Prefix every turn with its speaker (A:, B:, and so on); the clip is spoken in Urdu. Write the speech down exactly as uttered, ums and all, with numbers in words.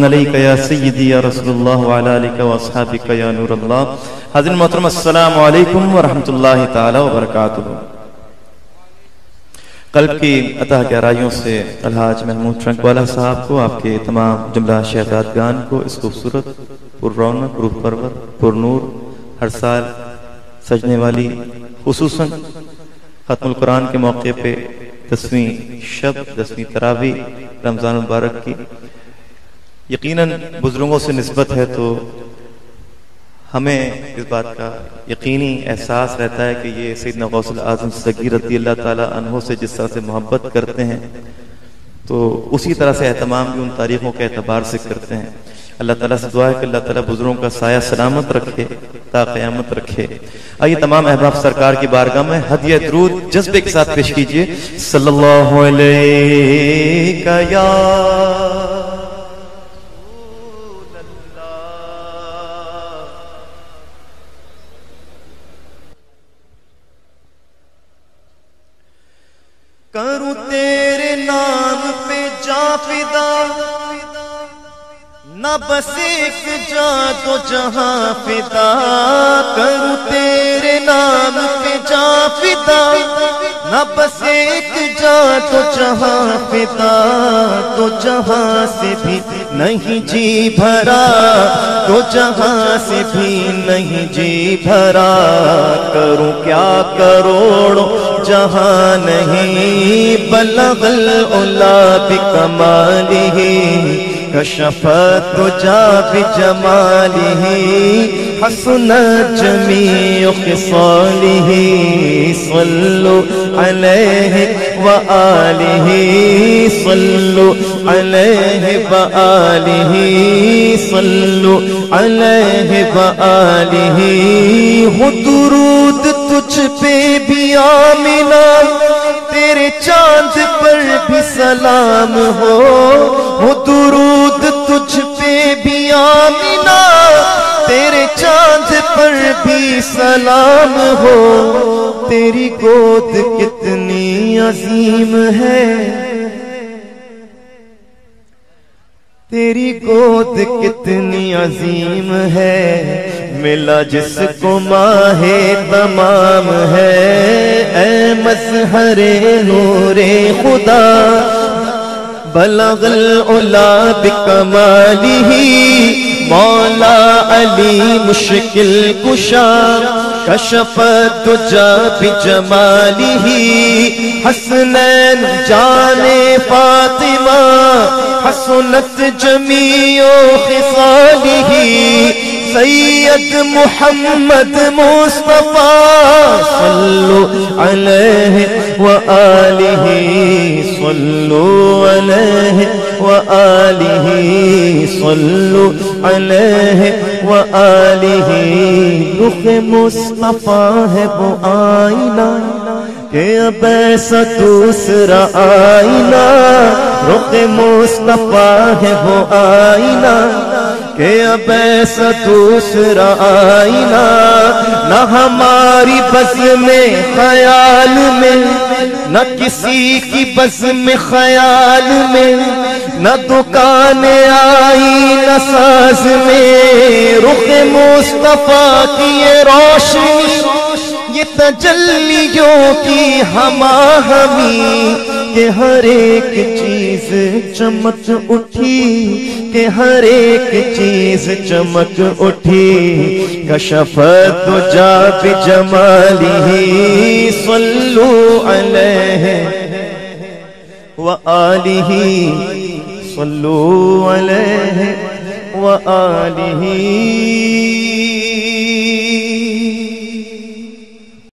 A: علیک یا سیدی یا رسول اللہ وعلی آلک و اصحابک یا نور اللہ۔ حاضرین محترم السلام علیکم ورحمۃ اللہ تعالی وبرکاتہ۔ قلب کی عطا گہرائیوں سے الحاج محمود ٹرنک والا صاحب کو، آپ کے تمام جملہ شہزادگان کو اس خوبصورت پر رونق، روح پرور، پر نور، ہر سال سجنے والی خصوصاً ختم القرآن کے موقع پہ دسویں شب، دسویں تراویح رمضان المبارک کی یقیناً بزرگوں سے نسبت ہے، تو ہمیں اس بات کا یقینی احساس رہتا ہے کہ یہ سیدنا غوث الاعظم صغیر رضی اللہ تعالیٰ عنہ سے جس طرح سے محبت کرتے ہیں تو اسی طرح سے اہتمام بھی ان تاریخوں کے اعتبار سے کرتے ہیں۔ اللہ تعالیٰ سے دعا ہے کہ اللہ تعالیٰ بزرگوں کا سایہ سلامت رکھے تا قیامت رکھے۔ آئیے تمام احباب سرکار کی بارگاہ میں ہدیہ درود جذبے کے ساتھ پیش کیجئے۔ صلی اللہ علیہ یا
B: کروں تیرے نام پہ جا فدا، نہ بس ایک جا تو جہاں فدا۔ کروں تیرے نام پہ جا فدا، نہ بس ایک جا تو جہاں فدا۔ تو جہاں سے بھی نہیں جی بھرا، تو جہاں سے بھی نہیں جی بھرا۔ کروں کیا کروڑوں جہاں نہیں، بلغ العلا بکمالہ، کشف الدجا بجمالہ، حسنت جمیع خصالہ۔ صلوا علیہ وآلہ، صلوا علیہ وآلہ، صلوا علیہ وآلہ۔ ہو درود تجھ پہ بھی آمینہ، تیرے چاند پر بھی سلام ہو۔ ہو درود تجھ پہ بھی آمینہ، تیرے چاند پر بھی سلام ہو۔ تیری گود کتنی عظیم ہے، تیری گود کتنی عظیم ہے، ملا جس کو ماہ تمام ہے۔ اے مظہر نور خدا، بلغ العلا بکمالہ، مولا علی مشکل کشا، کشف الدجا بجمالہ۔ حسنین جان فاطمہ، حسنت جمیع خصالہ۔ سید محمد مصطفیٰ، صلوا علیہ وآلہ، صلوا علیہ وآلہ، صلوا علیہ وآلہ۔ رخ مصطفیٰ ہے وہ آئینہ کہ اب ایسا دوسرا آئینہ۔ رخ مصطفیٰ ہے وہ آئینہ کہ اب ایسا دوسرا آئینہ۔ نہ ہماری بزم میں خیال میں، نہ کسی کی بزم میں خیال میں، نہ دکان آئی نہ ساز میں۔ رخ مصطفیٰ کی یہ روشنی، یہ تجلیوں کی ہماہنگی، کہ ہر ایک چیز چمک اٹھی، کہ ہر ایک چیز چمک اٹھی۔ کشف الدجا بجمالہ، صلوا علیہ وآلہ، صلوا علیہ وآلہ۔